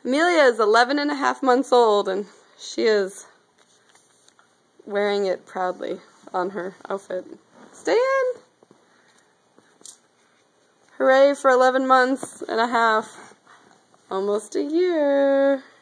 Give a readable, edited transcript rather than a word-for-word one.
Amelia is 11 and a half months old, and she is wearing it proudly on her outfit. Stand! Hooray for 11 months and a half. Almost a year.